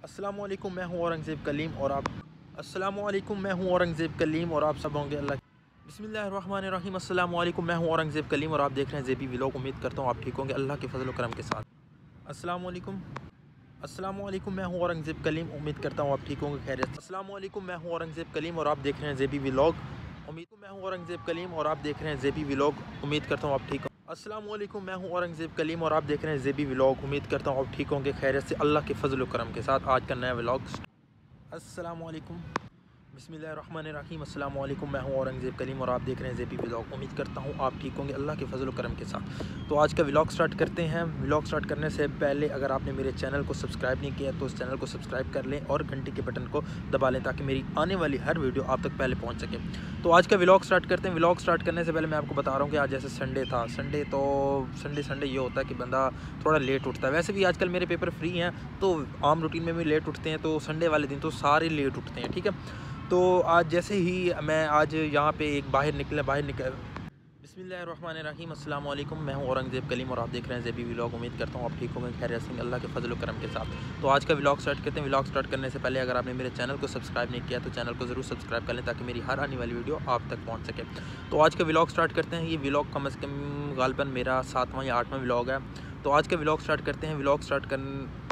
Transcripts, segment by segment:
अस्सलामुअलैकुम, मैं हूँ औरंगज़ेब कलीम और आप अस्सलामुअलैकुम, मैं हूँ औरंगज़ेब कलीम और आप सब होंगे अल्लाह। बिस्मिल्लाहिर्रहमानिर्रहीम। अस्सलामुअलैकुम, मैं हूँ औरंगज़ेब कलीम और आप देख रहे हैं ज़ेबी व्लॉग। उम्मीद करता हूँ आप ठीक होंगे अल्लाह के फजल व करम के साथ। अस्सलामुअलैकुम अस्सलामुअलैकुम, मैं हूँ औरंगज़ेब कलीम। उम्मीद करता हूँ आप ठीक होंगे, खैरियत से। अस्सलामुअलैकुम, मैं हूँ औरंगज़ेब कलीम और आप देख रहे हैं ज़ेबी व्लॉग। मैं हूँ औरंगज़ेब कलीम और आप देख रहे हैं ज़ेबी व्लॉग। उम्मीद करता हूँ आप ठीक हो। अस्सलामुअलैकुम, मैं हूँ औरंगज़ेब कलीम और आप देख रहे हैं ज़ेबी व्लॉग। उम्मीद करता हूँ आप ठीक होंगे, खैरियत से, अल्लाह के फजल व करम के साथ। आज का नया व्लॉग। अस्सलामुअलैकुम, बिस्मिल्लाहिर्रहमानिर्रहीम। अस्सलामुअलैकुम, मैं हूँ औरंगज़ेब कलीम और आप देख रहे हैं ज़ेबी व्लॉग। उम्मीद करता हूँ आप ठीक होंगे अल्लाह के फजल व करम के साथ। तो आज का व्लॉग स्टार्ट करते हैं। व्लॉग स्टार्ट करने से पहले अगर आपने मेरे चैनल को सब्सक्राइब नहीं किया तो उस चैनल को सब्सक्राइब कर लें और घंटी के बटन को दबा लें ताकि मेरी आने वाली हर वीडियो आप तक पहले पहुँच सके। तो आज का व्लॉग स्टार्ट करते हैं। व्लॉग स्टार्ट करने से पहले मैं आपको बता रहा हूँ कि आज जैसे संडे था, संडे ये होता है कि बंदा थोड़ा लेट उठता है। वैसे भी आजकल मेरे पेपर फ्री हैं तो आम रूटीन में भी लेट उठते हैं, तो संडे वाले दिन तो सारे लेट उठते हैं, ठीक है। तो आज जैसे ही मैं आज यहाँ पे एक बाहर निकल बिस्मिल्लाहिर्रहमानिर्रहीम। अस्सलाम वालेकुम, मैं हूँ औरंगज़ेब कलीम और आप देख रहे हैं ज़ेबी व्लॉग। उम्मीद करता हूँ आप ठीक होंगे, खैरियत से, अल्लाह के फजल व करम के साथ। तो आज का व्लॉग स्टार्ट करते हैं। व्लॉग स्टार्ट करने से पहले अगर आपने मेरे चैनल को सब्सक्राइब नहीं किया तो चैनल को ज़रूर सब्सक्राइब कर लें ताकि मेरी हर आने वाली वीडियो आप तक पहुँच सके। तो आज का व्लॉग स्टार्ट करते हैं। ये व्लॉग कम अज़ कम गालिबन मेरा 7वां या 8वां व्लॉग है। तो आज का व्लॉग स्टार्ट करते हैं। व्लॉग स्टार्ट कर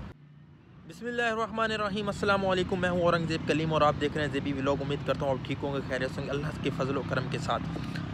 बिस्मिल्लाहिर्रहमानिर्रहीम। अस्सलाम वालेकुम, मैं हूँ औरंगज़ेब कलीम और आप देख रहे हैं ज़ेबी व्लॉग। उम्मीद करता हूँ आप ठीक होंगे, खैरियत से, अल्लाह के फजल व करम के साथ।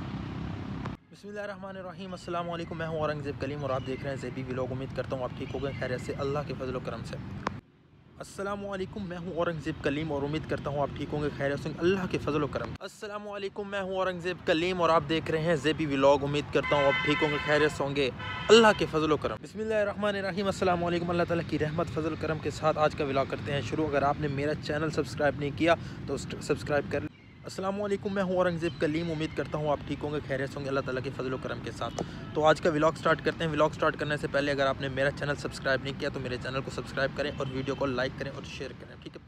बिस्मिल्लाहिर्रहमानिर्रहीम। अस्सलाम वालेकुम, मैं हूँ औरंगज़ेब कलीम और आप देख रहे हैं ज़ेबी व्लॉग। उम्मीद करता हूँ आप ठीक होंगे, खैरियत से, अल्लाह के फजल व करम से। अस्सलामुअलैकुम, मैं हूँ औरंगज़ेब कलीम और उम्मीद करता हूँ आप ठीक होंगे, खैरियत से, अल्लाह के फजल व करम। अस्सलामुअलैकुम, मैं हूँ औरंगज़ेब कलीम और आप देख रहे हैं ज़ेबी व्लॉग। उम्मीद करता हूँ आप ठीक होंगे, खैरियत से होंगे, अल्लाह के फजल व करम। बिस्मिल्लाहिर्रहमानिर्रहीम। अस्सलामुअलैकुम, अल्लाह ताला की रहमत फजल करम के साथ आज का व्लॉग करते हैं शुरू। अगर आपने मेरा चैनल सब्सक्राइब नहीं किया तो सब्सक्राइब कर। अस्सलामुअलैकुम, मैं हूँ औरंगज़ेब कलीम। उम्मीद करता हूँ आप ठीक होंगे, खैरियत होंगे, अल्लाह ताला के फजल व करम के साथ। तो आज का व्लॉग स्टार्ट करते हैं। व्लॉग स्टार्ट करने से पहले अगर आपने मेरा चैनल सब्सक्राइब नहीं किया तो मेरे चैनल को सब्सक्राइब करें और वीडियो को लाइक करें और शेयर करें, ठीक है।